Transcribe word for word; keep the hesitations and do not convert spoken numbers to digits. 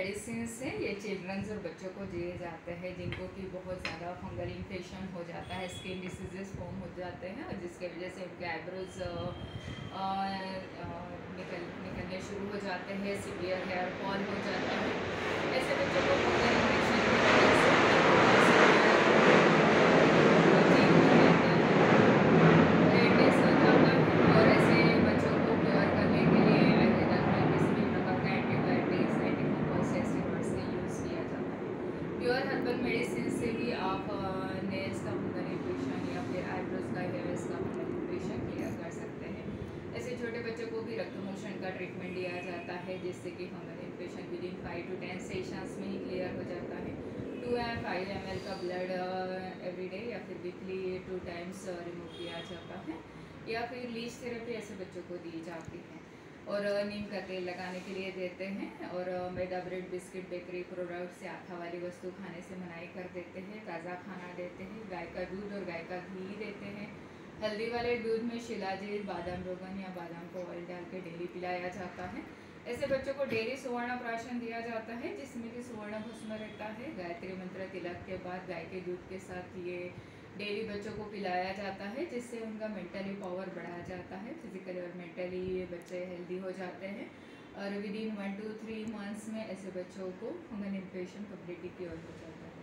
Medicine हैं, ये children's और बच्चों को दिए जाते हैं जिनको कि बहुत ज़्यादा फंगल इन्फेक्शन हो जाता है, स्किन डिसीजेस फॉर्म हो जाते हैं और जिसके वजह से उनके आईब्रोज निकल निकलने शुरू हो जाते हैं, सीवियर हेयर फॉल हो जाता है। ऐसे बच्चों को फंगल इन्फेक्शन की वजह से रेडनेस हो जाता है और ऐसे बच्चों को क्योर करने के लिए आयुर्वेद में किसी भी प्रकार का एंटीबायोटिक्स एंटीफंगल्स एस्टिरॉइड्स का यूज़ किया जाता है। प्योर हर्बल मेडिसिन से भी आप नेल्स का फंगल इन्फेक्शन या फिर आईब्रोज का हेयर्स का फंगल इन्फेक्शन क्लियर कर सकते हैं। ऐसे छोटे बच्चों को भी रक्त मोशन का ट्रीटमेंट दिया जाता है जिससे कि fungal infection within five to ten sessions में ही क्लियर हो जाता है। Two M five M L का ब्लड एवरी डे या फिर वीकली टू टाइम्स रिमूव किया जाता है या फिर लीच थेरेपी ऐसे बच्चों को दी जाती है और नीम का तेल लगाने के लिए देते हैं और मैदा ब्रेड बिस्किट बेकरी प्रोडक्ट से आथा वाली वस्तु खाने से मनाही कर देते हैं। ताज़ा खाना देते हैं, गाय का दूध और गाय का घी देते हैं। हल्दी वाले दूध में शिलाजीत बादाम रोगन या बादाम को ऑयल डाल के डेली पिलाया जाता है। ऐसे बच्चों को डेली सुवर्ण प्राशन दिया जाता है जिसमें कि सुवर्ण भस्म रहता है। गायत्री मंत्र तिलक के बाद गाय के दूध के साथ ये डेली बच्चों को पिलाया जाता है जिससे उनका मेंटली पावर बढ़ाया जाता है। फिजिकली और मेंटली बच्चे हेल्दी हो जाते हैं और within one two three months में ऐसे बच्चों को फंगल इन्फेक्शन कम्प्लीटली क्योर हो जाता है।